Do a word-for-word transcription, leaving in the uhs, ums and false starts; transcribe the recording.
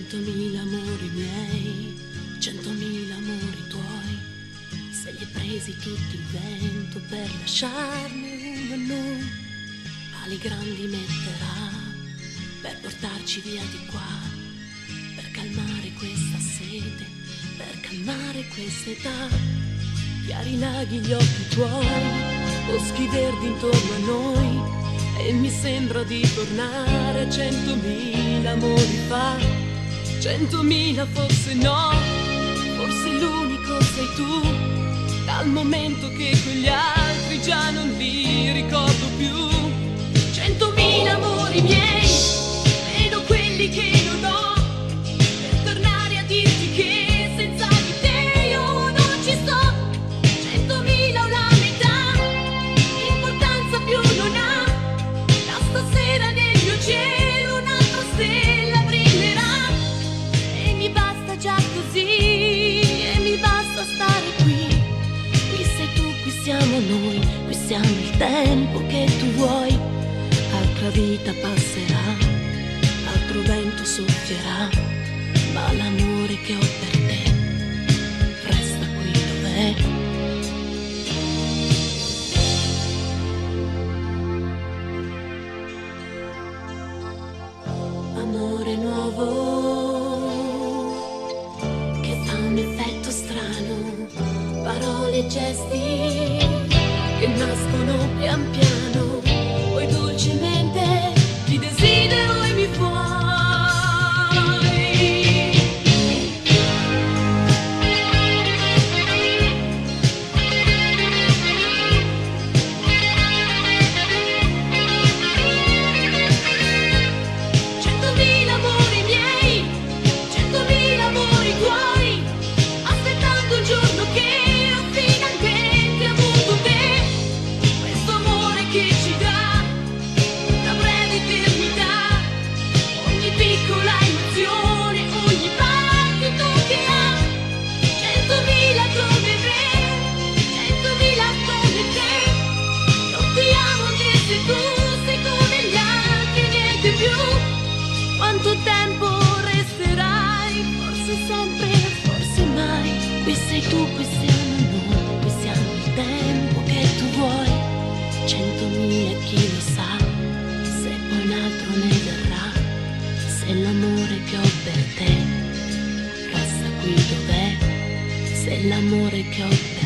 Centomila amori miei, centomila amori tuoi, se li hai presi tutti il vento per lasciarne uno a noi, ali grandi metterà per portarci via di qua, per calmare questa sete, per calmare questa età. Chiari laghi gli occhi tuoi, boschi verdi intorno a noi, e mi sembra di tornare a centomila amori fa. Centomila forse no, forse l'unico sei tu, dal momento che quegli altri già non li ricordo più. Centomila amori miei, meno quelli che non ho, per tornare a dirti che senza di te io non ci sto. Centomila una metà, importanza più non ha, da stasera nel mio cielo un'altra stella brillerà. E mi basta già così, e mi basta stare qui. Qui sei tu, qui siamo noi, qui siamo il tempo che tu vuoi. Altra vita passerà, altro vento soffierà, ma l'amore che ho per te resta qui dov'è. Amore nuovo che fa un effetto strano, parole e gesti che nascono pian piano, poi dolcemente ti desidero e mi fuori. Centomila amori miei, centomila amori tuoi, aspettando il giorno che ho finalmente avuto te. Questo amore che ci dà una breve eternità, ogni piccola emozione, ogni battito che ha. Centomila come me, centomila come te. Non ti amo anche se tu sei come gli altri, niente più. Quanto tempo resterai? Forse sempre, forse mai. Qui sei tu, qui siamo noi, qui siamo il tempo che tu vuoi. Centomila chi lo sa, se poi un altro ne verrà, se l'amore che ho per te resta qui dov'è, se l'amore che ho per te